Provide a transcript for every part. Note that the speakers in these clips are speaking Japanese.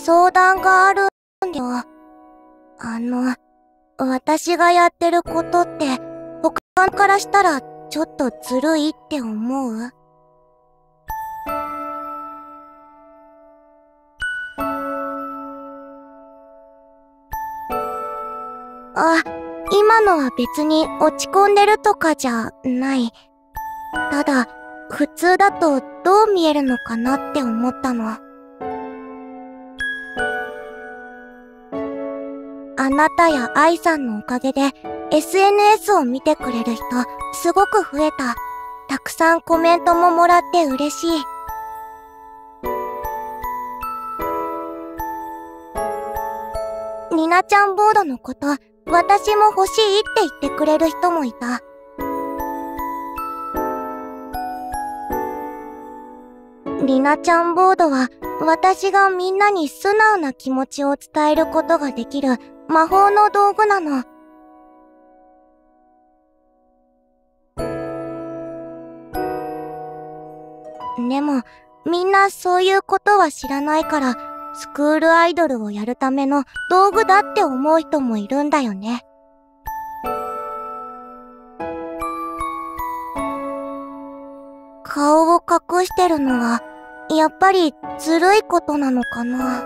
相談があるんだよ。私がやってることって、他からしたらちょっとずるいって思う？あ、今のは別に落ち込んでるとかじゃない。ただ、普通だとどう見えるのかなって思ったの。あなたや愛さんのおかげで SNS を見てくれる人すごく増えた。たくさんコメントももらって嬉しい。ニナちゃんボードのこと私も欲しいって言ってくれる人もいた。リナちゃんボードは私がみんなに素直な気持ちを伝えることができる魔法の道具なの。でもみんなそういうことは知らないからスクールアイドルをやるための道具だって思う人もいるんだよね。顔を隠してるのはやっぱりずるいことなのかな。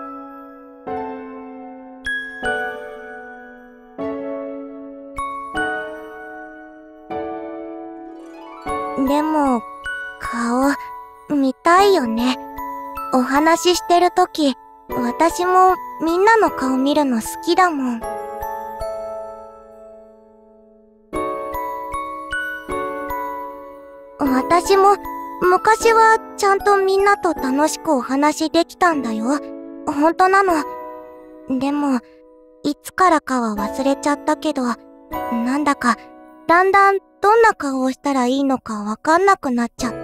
でも顔見たいよね。お話ししてるとき私もみんなの顔見るの好きだもん。私も昔はちゃんとみんなと楽しくお話できたんだよ。本当なの。でもいつからかは忘れちゃったけど、なんだかだんだんどんな顔をしたらいいのかわかんなくなっちゃった。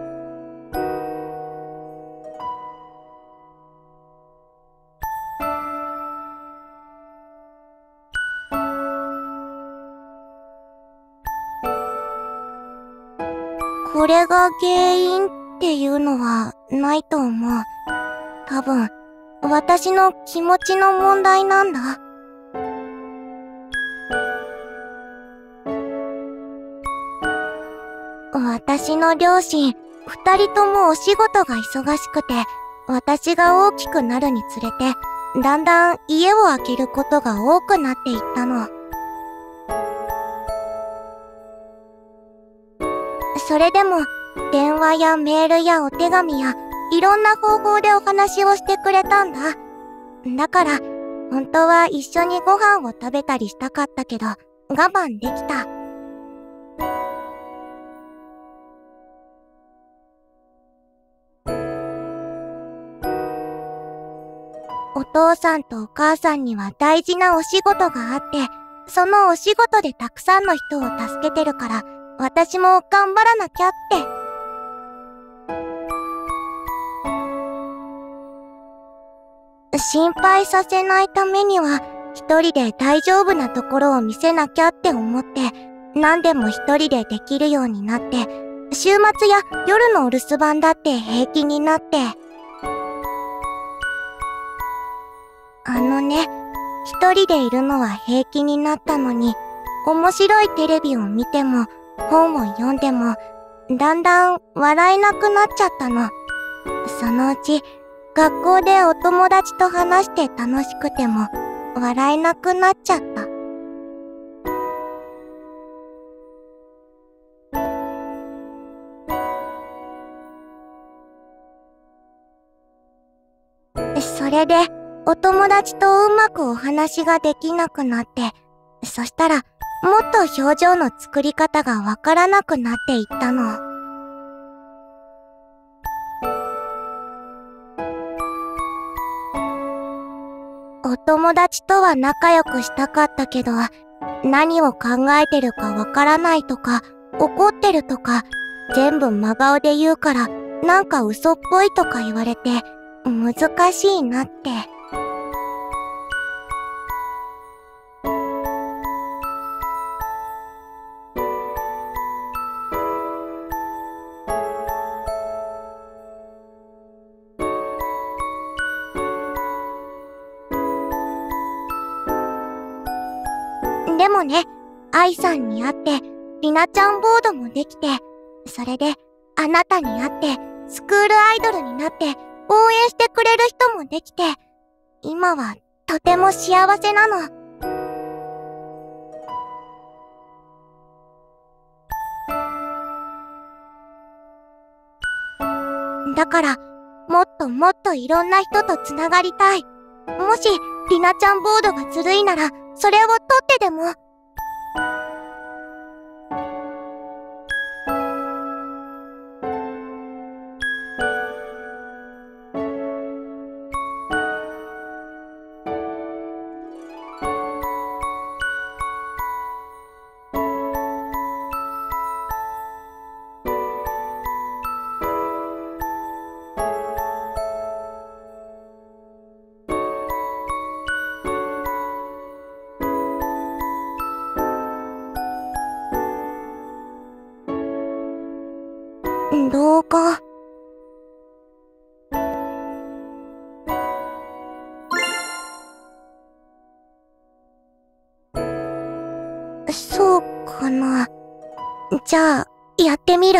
これが原因っていうのはないと思う。多分、私の気持ちの問題なんだ。私の両親、二人ともお仕事が忙しくて、私が大きくなるにつれて、だんだん家を空けることが多くなっていったの。それでも、電話やメールやお手紙や、いろんな方法でお話をしてくれたんだ。だから、本当は一緒にご飯を食べたりしたかったけど、我慢できた。お父さんとお母さんには大事なお仕事があって、そのお仕事でたくさんの人を助けてるから、私も頑張らなきゃって。心配させないためには、一人で大丈夫なところを見せなきゃって思って、何でも一人でできるようになって、週末や夜のお留守番だって平気になって。一人でいるのは平気になったのに、面白いテレビを見ても、本を読んでも、だんだん笑えなくなっちゃったの。そのうち、学校でお友達と話して楽しくても、笑えなくなっちゃった。それで、お友達とうまくお話ができなくなって、そしたら、もっと表情の作り方がわからなくなっていったの。お友達とは仲良くしたかったけど、何を考えてるかわからないとか、怒ってるとか、全部真顔で言うから、なんか嘘っぽいとか言われて、難しいなって。 でもね、愛さんに会って、りなちゃんボードもできて、それで、あなたに会って、スクールアイドルになって、応援してくれる人もできて、今はとても幸せなの。だから、もっともっといろんな人とつながりたい。もし、りなちゃんボードがずるいなら、それを取ってでも。動画。そうかな。じゃあ、やってみる。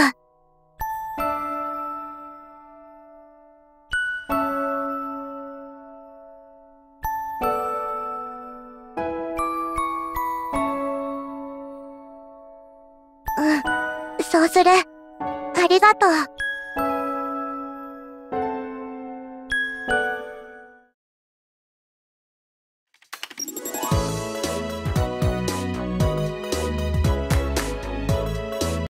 うん、そうする。ありがとう。